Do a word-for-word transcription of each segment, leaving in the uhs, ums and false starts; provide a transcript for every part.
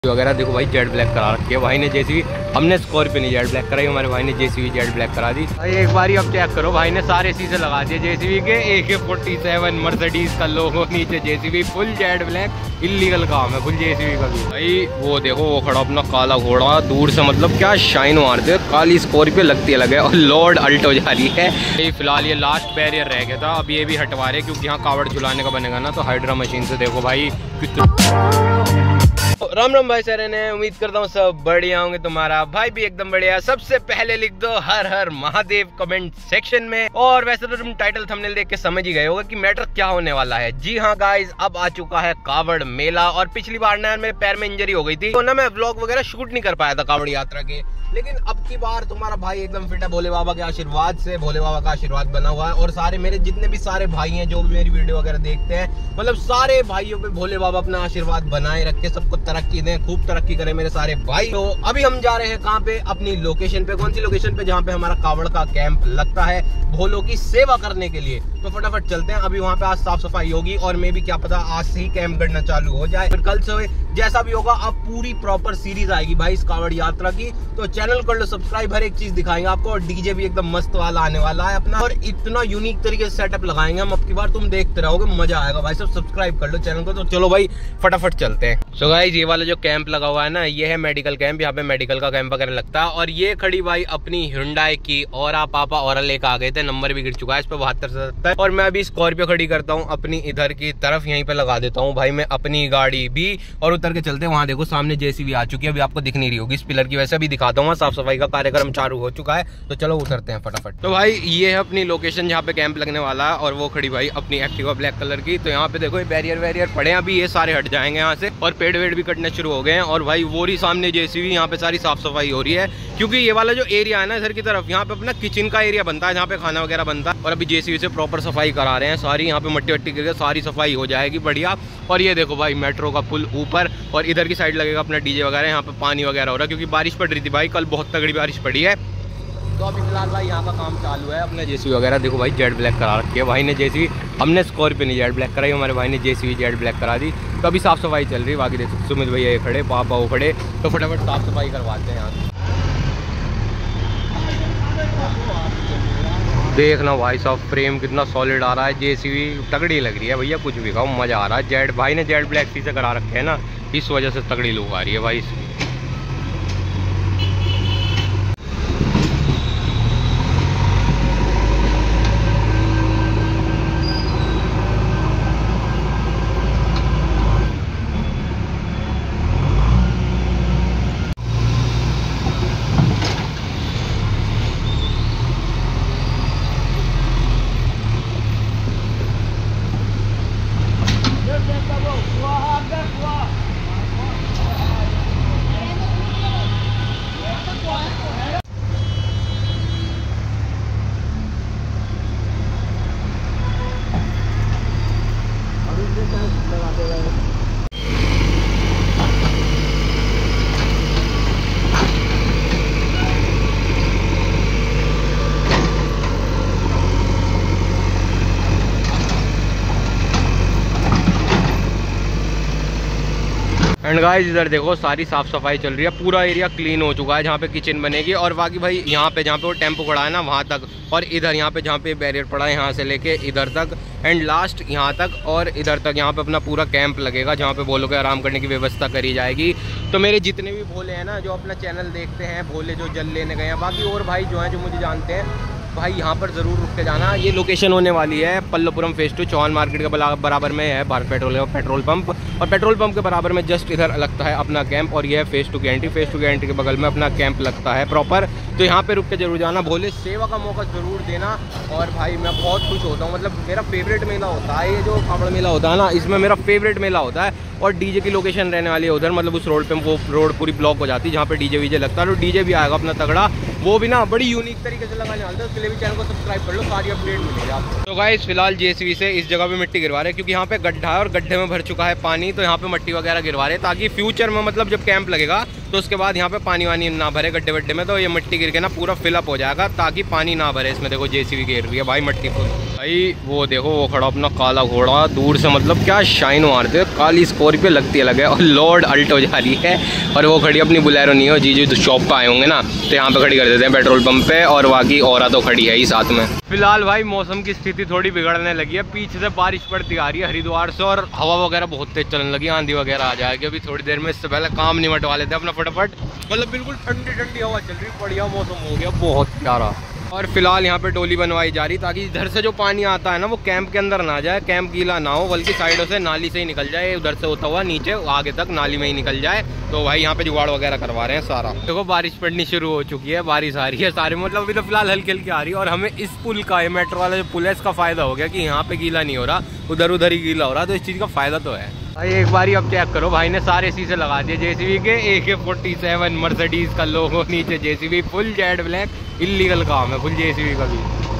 वगैरह देखो भाई जेड ब्लैक करा रखी है भाई ने जेसीबी। हमने स्कॉर्पियो नहीं जेड ब्लैक कराई, हमारे भाई ने जेसीबी जेड ब्लैक करा दी भाई। एक बार ही अब चेक करो, भाई ने सारे शीशे लगा दिए जेसीबी के। ए के फोर्टी सेवन मर्सिडीज का लोगो नीचे JCB, full Z black. Illegal काम है फुल जेसीबी का भी भाई। वो देखो वो खड़ा अपना काला घोड़ा, दूर से मतलब क्या शाइन मारते, काली स्कॉर्पियो लगती है लगे। और लॉर्ड अल्टो जा रही है फिलहाल। ये लास्ट बैरियर रह गया था, अब ये भी हटवा रहे क्योंकि यहाँ कावड़ झुलाने का बनेगा ना। तो हाइड्रा मशीन से देखो भाई कितना। राम राम भाई सारे ने, उम्मीद करता हूँ सब बढ़िया होंगे। तुम्हारा भाई भी एकदम बढ़िया। सबसे पहले लिख दो हर हर महादेव कमेंट सेक्शन में। और वैसे तो तुम टाइटल थंबनेल देख के समझ ही गए होगा कि मैटर क्या होने वाला है। जी हाँ गाइज, अब आ चुका है कावड़ मेला। और पिछली बार ना मेरे पैर में इंजरी हो गई थी तो ना मैं व्लॉग वगैरह शूट नहीं कर पाया था कावड़ यात्रा के। लेकिन अब की बार तुम्हारा भाई एकदम फिट है भोले बाबा के आशीर्वाद से। भोले बाबा का आशीर्वाद बना हुआ है। और सारे मेरे जितने भी सारे भाई हैं जो भी मेरी वीडियो वगैरह देखते हैं, मतलब सारे भाइयों पे भोले बाबा अपना आशीर्वाद बनाए रखे, सबको तरक्की दें, खूब तरक्की करें मेरे सारे भाई। तो अभी हम जा रहे हैं कहाँ पे, अपनी लोकेशन पे। कौन सी लोकेशन पे? जहाँ पे हमारा कावड़ का कैंप लगता है भोलों की सेवा करने के लिए। तो फटाफट चलते हैं। अभी वहाँ पे आज साफ सफाई होगी और मे भी क्या पता आज से ही कैंप करना चालू हो जाए, फिर कल से जैसा भी होगा। अब पूरी प्रॉपर सीरीज आएगी भाई इस कावड़ यात्रा की। तो चैनल कर लो सब्सक्राइब, हर एक चीज दिखाएंगे आपको। और डीजे भी एकदम मस्त वाला आने वाला है अपना, और इतना यूनिक तरीके से सेटअप लगाएंगे हम अब की बार, तुम देखते रहोगे, मजा आएगा भाई। सब सब्सक्राइब कर लो चैनल को। तो चलो भाई फटाफट चलते हैं। सो गाइस, ये वाला जो कैंप लगा हुआ है ना, ये है मेडिकल कैंप। यहाँ पे मेडिकल का कैंप वगैरह लगता है। और ये खड़ी भाई अपनी हुंडई की और पापा और लेकर आ गए थे। नंबर भी गिर चुका है इस पे बहत्तर सत्तर। और मैं अभी स्कॉर्पियो खड़ी करता हूँ अपनी इधर की तरफ, यहीं पे लगा देता हूँ भाई मैं अपनी गाड़ी भी। और उतर के चलते हैं। वहाँ देखो सामने जेसीबी आ चुकी है, अभी आपको दिख नहीं रही होगी इस पिलर की, वैसे भी दिखाता हूँ। साफ सफाई का कार्यक्रम चालू हो चुका है। तो चलो उतरते हैं फटाफट। तो भाई ये है अपनी लोकेशन जहाँ पे कैंप लगने वाला है। और वो खड़ी भाई अपनी एक्टिवा ब्लैक कलर की। तो यहाँ पे देखो बैरियर वैरियर पड़े हैं, अभी ये सारे हट जाएंगे यहाँ से। और पेड़ वेड़ भी कटने शुरू हो गए हैं। और भाई वो रही सामने जेसीबी, यहाँ पे सारी साफ सफाई हो रही है। क्योंकि ये वाला जो एरिया है ना इधर की तरफ, यहाँ पे अपना किचन का एरिया बनता है जहाँ पे खाना वगैरह बनता है। और अभी जेसीबी से प्रॉपर सफाई करा रहे हैं सारी। यहाँ पे मट्टी वट्टी गिर सारी सफाई हो जाएगी बढ़िया। और ये देखो भाई मेट्रो का पुल ऊपर, और इधर की साइड लगेगा अपना डीजे वगैरह। यहाँ पे पानी वगैरह हो रहा है क्योंकि बारिश पड़ रही थी भाई, कल बहुत तगड़ी बारिश पड़ी है। तो अभी फिलहाल भाई यहाँ का काम चालू है। अपने जेसीबी वगैरह देखो भाई जेड ब्लैक करा रखी है भाई ने जेसीबी। हमने स्कॉर्पियो नहीं जेड ब्लैक कराई, हमारे भाई ने जेसीबी जेड ब्लैक करा दी। तो अभी साफ सफाई चल रही है। बाकी देखो सुमित भैया ये खड़े, पापा वो खड़े। तो फटाफट साफ सफाई करवाते हैं यहाँ। देखना भाई साहब फ्रेम कितना सॉलिड आ रहा है, जेसीबी तगड़ी लग रही है भैया। कुछ भी खाओ मजा आ रहा है। जेड भाई ने जेड ब्लैक सी से करा रखे है ना, इस वजह से तगड़ी लुक आ रही है भाई इसकी। एंड गाइस इधर देखो सारी साफ सफाई चल रही है, पूरा एरिया क्लीन हो चुका है जहाँ पे किचन बनेगी। और बाकी भाई यहाँ पे जहाँ पे वो टेम्पो खड़ा है ना वहाँ तक, और इधर यहाँ पे जहाँ पे बैरियर पड़ा है यहाँ से लेके इधर तक, एंड लास्ट यहाँ तक और इधर तक, यहाँ पे अपना पूरा कैंप लगेगा जहाँ पे भोलों के आराम करने की व्यवस्था करी जाएगी। तो मेरे जितने भी भोले हैं ना जो अपना चैनल देखते हैं, भोले जो जल लेने गए हैं, बाकी और भाई जो हैं जो मुझे जानते हैं भाई, यहाँ पर ज़रूर रुक के जाना। ये लोकेशन होने वाली है Pallavpuram phase two, Chauhan market के बराबर में है भारत पेट्रोल पेट्रोल पंप। और पेट्रोल पंप के बराबर में जस्ट इधर लगता है अपना कैंप। और ये है फेज टू की एंट्री, फेज टू की एंट्री के बगल में अपना कैंप लगता है प्रॉपर। तो यहाँ पे रुक के जरूर जाना, भोले सेवा का मौका ज़रूर देना। और भाई मैं बहुत खुश होता हूँ, मतलब मेरा फेवरेट मेला होता है ये जो कावड़ मेला होता है ना, इसमें मेरा फेवरेट मेला होता है। और डीजे की लोकेशन रहने वाली है उधर, मतलब उस रोड पे वो रोड पूरी ब्लॉक हो जाती है जहाँ पे डीजे वीजे लगता है। तो डीजे भी आएगा अपना तगड़ा, वो भी ना बड़ी यूनिक तरीके से लगाने वाले हैं। उसके लिए भी चैनल को सब्सक्राइब कर लो, सारी अपडेट मिलेगी आपको। तो गाइस फिलहाल जेसीबी से इस जगह पे मिट्टी गिरवा रहे हैं क्योंकि यहाँ पे गड्ढा है और गड्ढे में भर चुका है पानी। तो यहाँ पे मिट्टी वगैरह गिरवा रहे हैं ताकि फ्यूचर में मतलब जब कैंप लगेगा तो उसके बाद यहाँ पे पानी वानी ना भरे गड्ढे वड्ढे में। तो ये मिट्टी गिर के ना पूरा फिलअप हो जाएगा ताकि पानी ना भरे इसमें। देखो जेसीबी गिर रही है भाई मिट्टी फुल। भाई वो देखो वो खड़ा अपना काला घोड़ा, दूर से मतलब क्या शाइन मारते हैं, काली स्कॉर्पियो लगती है लगे, और लोड अल्टो जा रही है, और वो खड़ी अपनी बुलेरो नहीं हो जीजू तो शॉप पे आए होंगे ना, तो यहाँ पे खड़ी कर देते हैं पेट्रोल पंप पे, और बाकी और तो खड़ी है ही साथ में। फिलहाल भाई मौसम की स्थिति थोड़ी बिगड़ने लगी है, पीछे से बारिश पड़ती आ रही है हरिद्वार से, और हवा वगैरह बहुत तेज चलने लगी, आंधी वगैरह आ जाएगी अभी थोड़ी देर में। इससे पहले काम निमटवा लेते हैं अपना फटाफट, मतलब बिल्कुल ठंडी ठंडी हवा चल रही, बढ़िया मौसम हो गया, बहुत प्यारा। और फिलहाल यहाँ पे डोली बनवाई जा रही ताकि इधर से जो पानी आता है ना वो कैंप के अंदर ना जाए, कैंप गीला ना हो, बल्कि साइडों से नाली से ही निकल जाए, उधर से होता हुआ नीचे आगे तक नाली में ही निकल जाए। तो भाई यहाँ पे जुगाड़ वगैरह करवा रहे हैं सारा। देखो बारिश पड़नी शुरू हो चुकी है, बारिश आ रही है सारे, मतलब अभी तो फिलहाल हल्की हल्की आ रही है, और हमें इस पुल का, मेट्रो वाला जो पुल है इसका फायदा हो गया कि यहाँ पे गीला नहीं हो रहा, उधर उधर ही गीला हो रहा, तो इस चीज़ का फायदा तो है। भाई एक बारी अब चेक करो, भाई ने सारे शीशे लगा दिए जेसीबी के, ए के फोर्टी सेवन मर्सिडीज का लोगो नीचे JCB, full Z black, illegal काम है फुल जेसीबी का भी।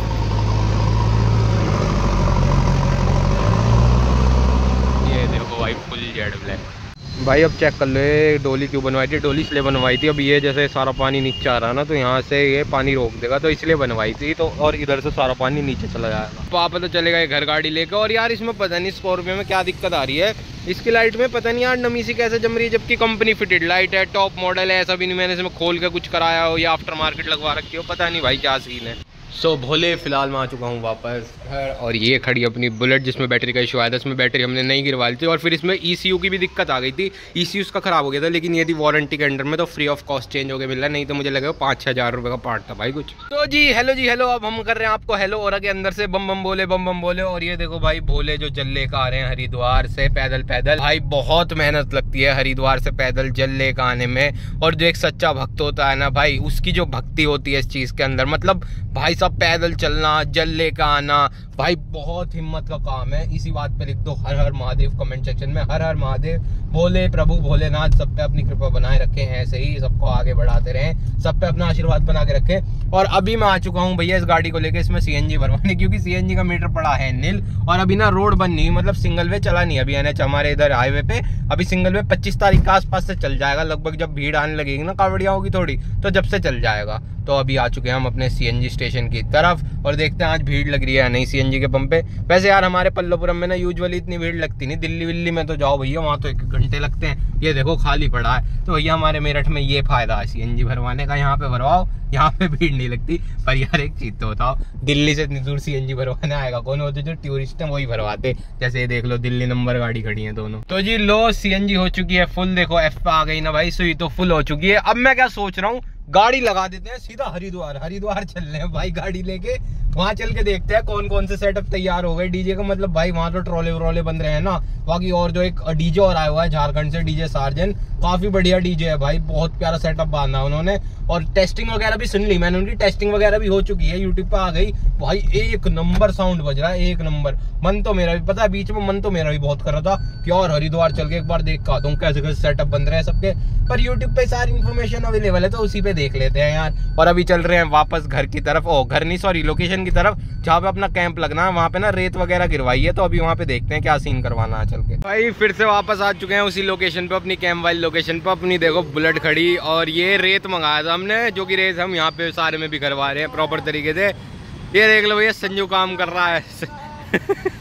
ये देखो भाई फुल जेड ब्लैक। भाई अब चेक कर लो डोली क्यों बनवाई थी, डोली इसलिए बनवाई थी, अब ये जैसे सारा पानी नीचे आ रहा है ना, तो यहाँ से ये पानी रोक देगा, तो इसलिए बनवाई थी, तो और इधर से सारा पानी नीचे चला जाएगा। पापा तो चलेगा ये घर गाड़ी लेकर, और यार इसमें पता नहीं स्कॉर्पियो में क्या दिक्कत आ रही है, इसकी लाइट में पता नहीं यार नमी सी कैसे जम रही है, जबकि कंपनी फिटेड लाइट है, टॉप मॉडल है, ऐसा भी नहीं मैंने इसमें खोल के कुछ कराया हो या आफ्टर मार्केट लगवा रखी हो, पता नहीं भाई क्या सीन है। सो so, भोले फिलहाल मैं आ चुका हूँ वापस घर, और ये खड़ी अपनी बुलेट जिसमें बैटरी का इशू आया था, इसमें बैटरी हमने नहीं गिरवाई थी, और फिर इसमें ईसीयू की भी दिक्कत आ गई थी, ईसीयू उसका खराब हो गया था, लेकिन ये थी वारंटी के अंडर में, तो फ्री ऑफ कॉस्ट चेंज हो गया मिल रहा है, नहीं तो मुझे लगा पाँच छः हज़ार रुपये का पार्ट था भाई कुछ। तो जी हेलो जी हेलो, अब हम कर रहे हैं आपको हेलो, और आगे अंदर से बम बम बोले बम बम बोले, और ये देखो भाई भोले जो जल लेकर आ रहे हैं हरिद्वार से पैदल पैदल। भाई बहुत मेहनत लगती है हरिद्वार से पैदल जल लेकर आने में, और जो एक सच्चा भक्त होता है ना भाई, उसकी जो भक्ति होती है इस चीज़ के अंदर, मतलब भाई साहब पैदल चलना, जल लेकर आना, भाई बहुत हिम्मत का काम है। इसी बात पे लिख दो हर हर महादेव कमेंट सेक्शन में, हर हर महादेव, भोले प्रभु भोलेनाथ सब पे अपनी कृपा बनाए रखें, ऐसे ही सबको आगे बढ़ाते रहें, सब पे अपना आशीर्वाद बना के रखें। और अभी मैं आ चुका हूँ भैया इस गाड़ी को लेके, इसमें सीएनजी भरवाने, क्योंकि सीएनजी का मीटर पड़ा है नील, और अभी ना रोड बन नहीं, मतलब सिंगल वे चला नहीं अभी एनएच हमारे इधर हाईवे पे, अभी सिंगल वे पच्चीस तारीख के आसपास से चल जाएगा लगभग, जब भीड़ आने लगेगी ना कावड़िया होगी थोड़ी, तो जब से चल जाएगा। तो अभी आ चुके हैं हम अपने सीएनजी स्टेशन की तरफ, और देखते हैं आज भीड़ लग रही है नहीं सीएनजी के पंप पे। वैसे यार हमारे पल्लवपुरम में ना यूजुअली इतनी भीड़ लगती नहीं, दिल्ली विल्ली में तो जाओ भैया वहाँ तो एक घंटे लगते हैं, ये देखो खाली पड़ा है। तो भैया हमारे मेरठ में ये फायदा है सीएनजी भरवाने का, यहाँ पे भरवाओ, यहाँ पे भीड़ नहीं लगती। पर यार एक चीज तो बताओ, दिल्ली से इतनी दूर सीएनजी भरवाने आएगा कौन, होते जो टूरिस्ट हैं वही भरवाते, जैसे ये देख लो दिल्ली नंबर गाड़ी खड़ी है दोनों। तो जी लो सीएनजी हो चुकी है फुल, देखो एफ पे आ गई ना भाई, सुई तो फुल हो चुकी है। अब मैं क्या सोच रहा हूँ, गाड़ी लगा देते हैं सीधा हरिद्वार, हरिद्वार चल रहे हैं भाई गाड़ी लेके, वहां चल के देखते हैं कौन कौन से सेटअप तैयार हो गए डीजे का, मतलब भाई वहां तो ट्रोले व्रोले बन रहे हैं ना, बाकी और जो एक डीजे और आया हुआ है झारखंड से, डीजे सार्जन, काफी बढ़िया डीजे है भाई, बहुत प्यारा सेटअप बांधा उन्होंने, और टेस्टिंग वगैरह भी सुन ली मैंने, उनकी टेस्टिंग वगैरह भी हो चुकी है, यूट्यूब पे आ गई भाई, एक नंबर साउंड बज रहा है, एक नंबर। मन तो मेरा भी पता है, बीच में मन तो मेरा भी बहुत कर रहा था कि और हरिद्वार चल के एक बार देख के आता हूँ कैसे कैसे सेटअप बन रहे हैं सबके, पर यूट्यूब पे सारी इन्फॉर्मेशन अवेलेबल है, तो उसी पे देख लेते हैं यार। और अभी चल रहे हैं वापस घर की तरफ, ओ घर नहीं सॉरी लोकेशन की तरफ, जहाँ पे अपना कैंप लगना है, वहाँ पे ना रेत वगैरह गिरवाई है, तो अभी वहाँ पे देखते हैं क्या सीन करवाना है चल के। भाई फिर से वापस आ चुके हैं उसी लोकेशन पे, अपनी कैंप वाली लोकेशन पे, अपनी देखो बुलेट खड़ी, और ये रेत मंगाया था हमने, जो कि रेत हम यहाँ पे सारे में भी करवा रहे हैं प्रॉपर तरीके से। ये देख लो भैया संजू काम कर रहा है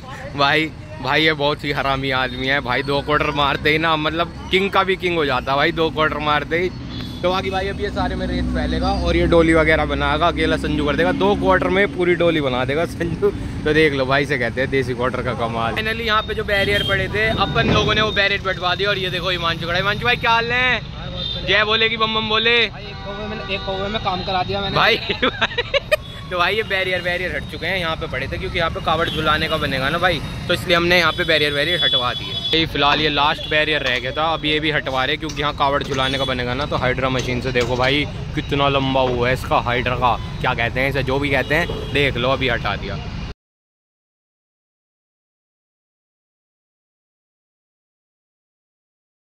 भाई भाई ये बहुत ही हरामी आदमी है भाई, दो क्वार्टर मारते ही ना मतलब किंग का भी किंग हो जाता है भाई, दो क्वार्टर मारते ही। तो बाकी भाई अभी ये सारे में रेत फैलेगा, और ये डोली वगैरह बनाएगा, अकेला संजू कर देगा, दो क्वार्टर में पूरी डोली बना देगा संजू। तो देख लो भाई से कहते हैं देसी क्वार्टर का कमाल। फाइनली यहाँ पे जो बैरियर पड़े थे अपन लोगों ने वो बैरियर बैठवा दिया, और ये देखो हिमांशु खड़ा है। हिमांशु भाई क्या हाल है? जय बोले की बम बम बोले। एक कौवे में काम करा दिया मैंने भाई तो भाई ये बैरियर बैरियर हट चुके हैं, यहाँ पे पड़े थे क्योंकि यहाँ पे कावड़ झुलाने का बनेगा ना भाई, तो इसलिए हमने यहाँ पे बैरियर बैरियर हटवा दिए। फिलहाल ये लास्ट बैरियर रह गया था, अब ये भी हटवा रहे क्योंकि यहाँ कावड़ झुलाने का बनेगा ना, तो हाइड्रा मशीन से देखो भाई कितना लंबा हुआ है इसका, हाइड्रा का क्या कहते हैं इसे, जो भी कहते हैं, देख लो अभी हटा दिया।